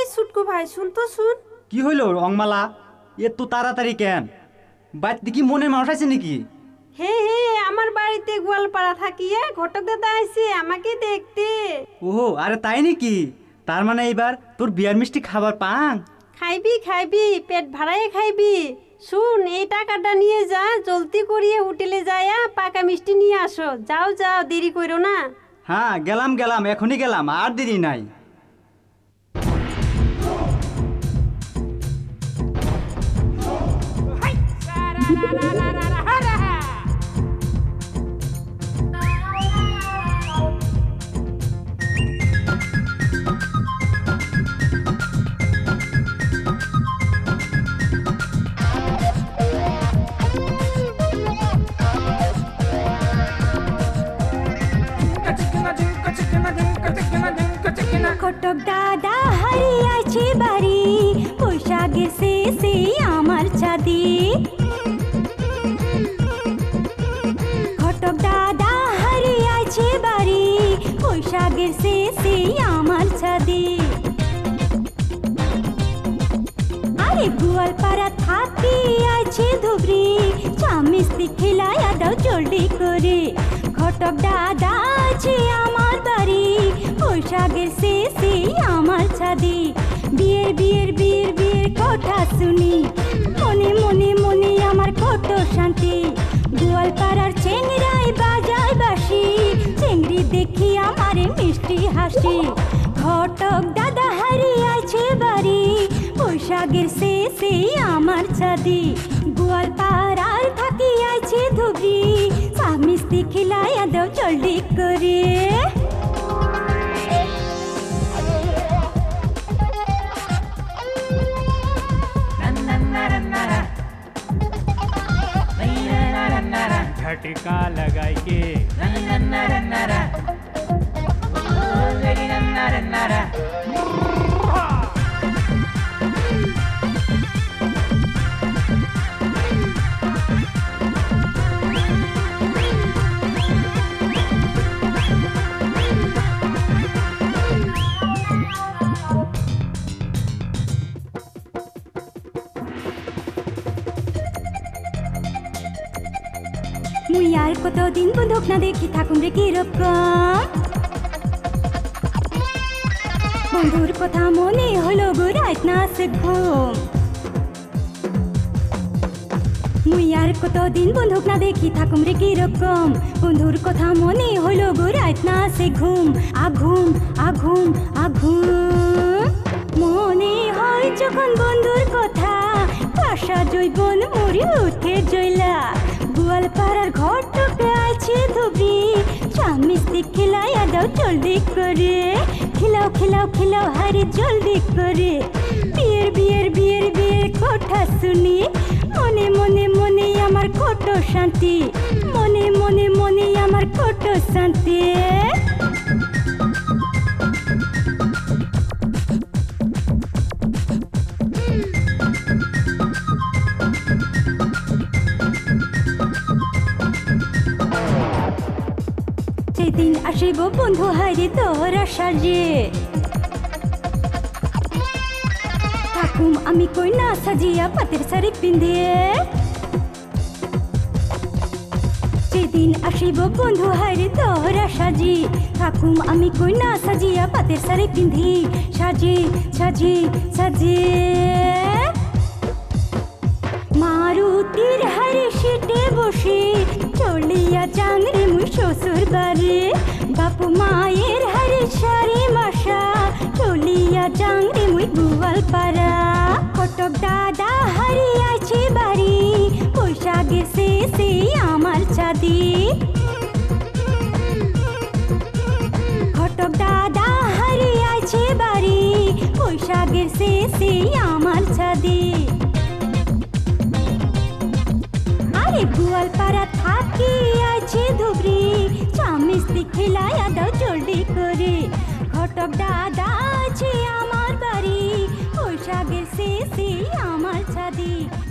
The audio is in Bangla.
ছুটকু ভাই শুন তো শুন। কি হইল রংমালা? এত তাড়াতাড়ি কেন? বাড়িতে কি মনে মানুষ আছে নাকি? হে হে, আমার বাড়িতে গোয়ালপাড়া থাকিয়ে ঘটক দাদা আইছে আমাকে দেখতে। ওহো, আরে তাই নাকি? তার মানে এবার তোর বিয়ার মিষ্টি খাবার পাং? খাইবি খাইবি, পেট ভাড়ায় খাইবি। শুন, এই টাকাটা নিয়ে যা, জলদি করিয়ে হোটেলে যায়া পাকা মিষ্টি নিয়ে আসো। যাও যাও, দেরি করো না। হ্যাঁ গেলাম গেলাম, এখনই গেলাম, আর দেরি নাই। কটক দাদা হারিয়েছে বাড়ি, বৈশাখের শেষে আমার ছাদি। কটক দাদা হারিয়েছে বাড়ি, বৈশাখের শেষে আমার ছাদি। আরে গোয়ালপাড়া থাকি আছে ধুবরি, চা মিষ্টি খেলাইয়া দাও জলদি করে। ঘটক দাদা আছে আমার বাড়ি, বৈশাখের শেষে আমার ছাদি। বিয়ের বিয়ের বিয়ের বিয়ের কথা শুনি, মনে মনে মনে আমার কত শান্তি। গোয়ালপাড়ার চেংড়ায় বাজায় বাঁশি, চেংড়ি দেখি আমারে মিষ্টি হাসি। ঘটক দাদা হারিয়েছে বাড়ি, বৈশাখের শেষে আমার ছাদি। গোয়ালপাড়ার থাকি আছে ধুবরি, চা মিষ্টি খিলাইয়া দাও জলদি করে। झटका लगाई के মুই আর কতদিন বন্ধুক না দেখি থাকুন রে কিরকম। বন্ধুর কথা মনে হলো গো রাত না সে ঘুম। মুই আর কতদিন বন্ধুক না দেখি থাকুন রে কিরকম। বন্ধুর কথা মনে হলো গো রাত না সে ঘুম। আঘুম আঘুম আঘুম মনে হয় যখন বন্ধুর কথা, পাশা জৈবন মরি উঠে জইলা। গোয়ালপাড়ার ঘটকে আছে ধুবরি, চা মিষ্টি খিলাইয়া দাও জলদি করে। খিলাও খিলাও খিলাও হারি জলদি করে। বিয়ের বিয়ের বিয়ের বিয়ের কথা শুনি, মনে মনে মনে আমার কত শান্তি। মনে মনে মনে আমার কত শান্তি। সেদিন আসিব বন্ধু হাইরে তোর সাজে, থাকুম আমি কই না সাজিয়া পাতের শাড়ি পিন্ধিয়ে। সেদিন আসিব বন্ধু হাইরে তোর সাজি, থাকুম আমি কই না সাজিয়া পাতের শাড়ি পিন্ধি। সাজি সাজি সাজি মারুতির হারে সিটে বসে চলিয়া চাংরে মুই শ্বশুর বাড়ি। বাপু মায়ের হারে সারি মাসা চলিয়া চাংরে মুই গোয়ালপাড়া। কটক দাদা হারিয়েছে বাড়ি, বৈশাখের শেষে আমার ছাদি। ঘটক দাদা হারিয়েছে বাড়ি, বৈশাখের শেষে আমার ছাদি। আরে গোয়ালপাড়া থাকি আছে ধুবরি, চা মিষ্টি খিলাইয়া দাও জলদি করে। ঘটক দাদা আছে আমার বাড়ি, বৈশাখের শেষে আমার ছাদি।